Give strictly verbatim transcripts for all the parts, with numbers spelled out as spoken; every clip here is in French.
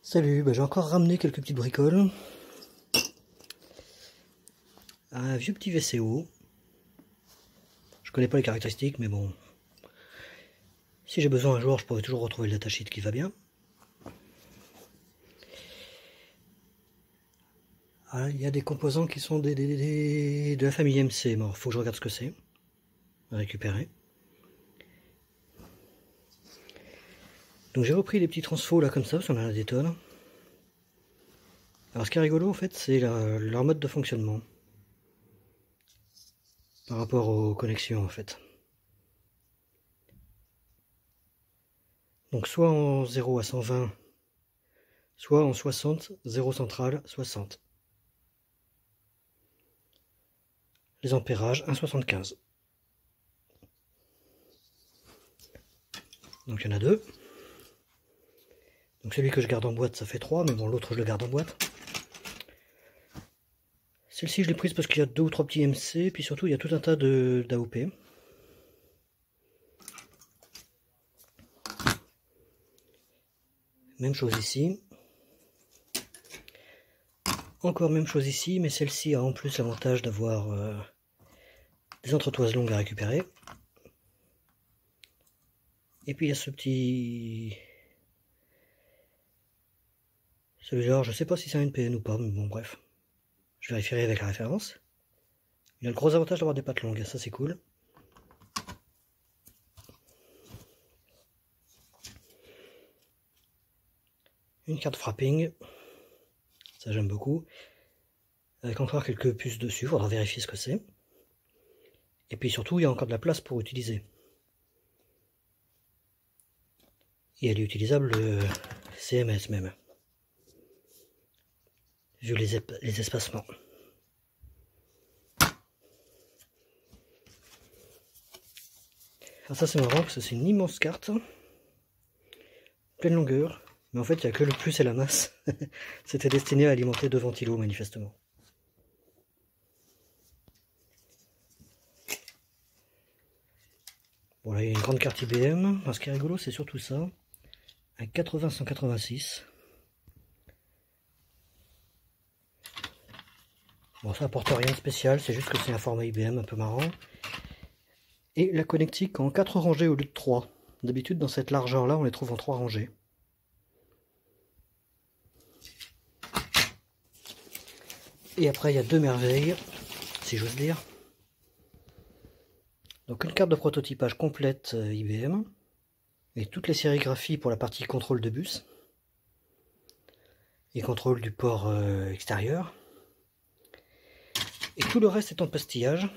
Salut, bah j'ai encore ramené quelques petites bricoles. Un vieux petit V C O. Je connais pas les caractéristiques, mais bon. Si j'ai besoin un jour, je pourrais toujours retrouver le datasheet qui va bien. Ah, il y a des composants qui sont des, des, des, de la famille M C. Bon, faut que je regarde ce que c'est. Récupérer. Donc j'ai repris les petits transfos là comme ça, parce qu'on en a des tonnes. Alors ce qui est rigolo en fait, c'est leur mode de fonctionnement. Par rapport aux connexions en fait. Donc soit en zéro à cent vingt, soit en soixante, zéro central, soixante. Les ampérages, un virgule soixante-quinze. Donc il y en a deux. Donc celui que je garde en boîte, ça fait trois, mais bon, l'autre je le garde en boîte. Celle-ci je l'ai prise parce qu'il y a deux ou trois petits M C, puis surtout il y a tout un tas de d'A O P. Même chose ici. Encore même chose ici, mais celle-ci a en plus l'avantage d'avoir euh, des entretoises longues à récupérer. Et puis il y a ce petit... Celui-là, je sais pas si c'est un N P N ou pas, mais bon bref. Je vérifierai avec la référence. Il a le gros avantage d'avoir des pattes longues, ça c'est cool. Une carte frapping, ça j'aime beaucoup. Avec encore quelques puces dessus, il faudra vérifier ce que c'est. Et puis surtout, il y a encore de la place pour utiliser. Et elle est utilisable euh, C M S même. Vu les, les espacements. Alors ça c'est marrant parce que c'est une immense carte. Pleine longueur. Mais en fait il n'y a que le plus et la masse. C'était destiné à alimenter deux ventilos manifestement. Bon là il y a une grande carte I B M. Alors, ce qui est rigolo c'est surtout ça. Un quatre-vingts cent quatre-vingt-six. Bon ça apporte rien de spécial, c'est juste que c'est un format I B M un peu marrant. Et la connectique en quatre rangées au lieu de trois. D'habitude dans cette largeur là on les trouve en trois rangées. Et après il y a deux merveilles, si j'ose dire. Donc une carte de prototypage complète I B M. Et toutes les sérigraphies pour la partie contrôle de bus. Et contrôle du port euh, extérieur. Et tout le reste est en pastillage.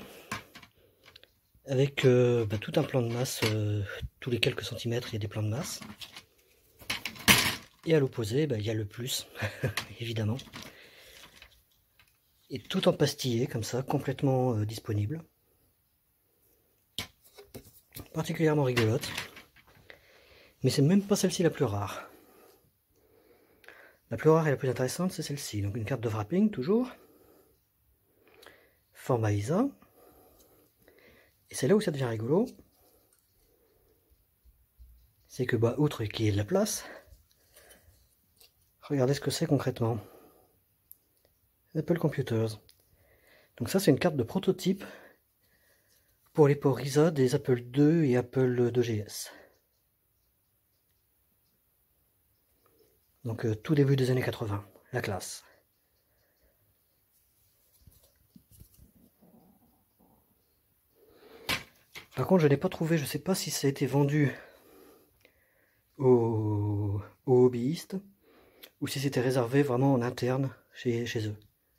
Avec euh, bah, tout un plan de masse. Euh, tous les quelques centimètres il y a des plans de masse. Et à l'opposé, bah, il y a le plus, évidemment. Et tout empastillé comme ça, complètement euh, disponible. Particulièrement rigolote. Mais c'est même pas celle-ci la plus rare. La plus rare et la plus intéressante, c'est celle-ci. Donc une carte de wrapping, toujours. Format I S A. Et c'est là où ça devient rigolo. C'est que, bah, outre qu'il y ait de la place, regardez ce que c'est concrètement. Apple Computers. Donc ça, c'est une carte de prototype pour les ports I S A des Apple deux et Apple deux G S. Donc euh, tout début des années quatre-vingt, la classe. Par contre, je n'ai pas trouvé, je ne sais pas si ça a été vendu aux, aux hobbyistes ou si c'était réservé vraiment en interne chez, chez eux.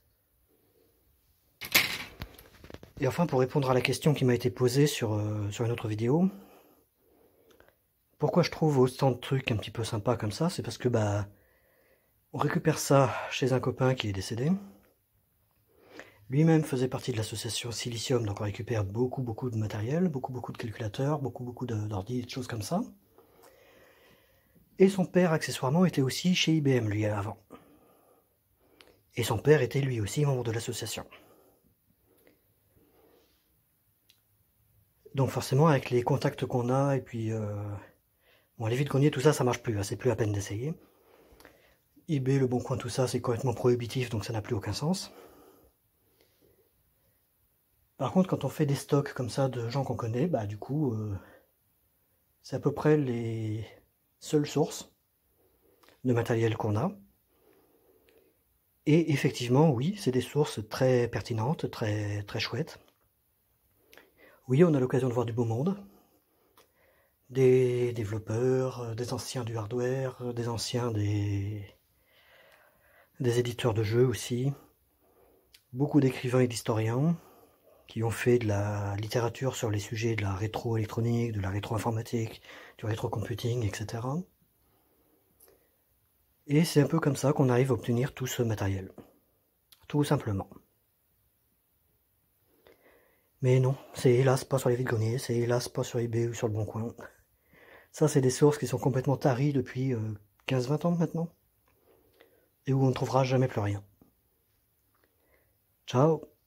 Et enfin, pour répondre à la question qui m'a été posée sur, euh, sur une autre vidéo, pourquoi je trouve autant de trucs un petit peu sympas comme ça, c'est parce que bah on récupère ça chez un copain qui est décédé. Lui-même faisait partie de l'association Silicium, donc on récupère beaucoup beaucoup de matériel, beaucoup beaucoup de calculateurs, beaucoup beaucoup d'ordi, de choses comme ça. Et son père, accessoirement, était aussi chez I B M, lui, avant. Et son père était lui aussi membre de l'association. Donc forcément, avec les contacts qu'on a, et puis... Euh, bon, les vides qu'on y est, tout ça, ça marche plus, hein, c'est plus à peine d'essayer. eBay, Le Bon Coin, tout ça, c'est complètement prohibitif, donc ça n'a plus aucun sens. Par contre, quand on fait des stocks comme ça de gens qu'on connaît, bah du coup, euh, c'est à peu près les seules sources de matériel qu'on a. Et effectivement, oui, c'est des sources très pertinentes, très, très chouettes. Oui, on a l'occasion de voir du beau monde. Des développeurs, des anciens du hardware, des anciens des, des éditeurs de jeux aussi. Beaucoup d'écrivains et d'historiens qui ont fait de la littérature sur les sujets de la rétro-électronique, de la rétro-informatique, du rétro-computing, et cetera. Et c'est un peu comme ça qu'on arrive à obtenir tout ce matériel. Tout simplement. Mais non, c'est hélas pas sur les vides-greniers, c'est hélas pas sur eBay ou sur le Bon Coin. Ça, c'est des sources qui sont complètement taries depuis euh, quinze vingt ans maintenant. Et où on ne trouvera jamais plus rien. Ciao!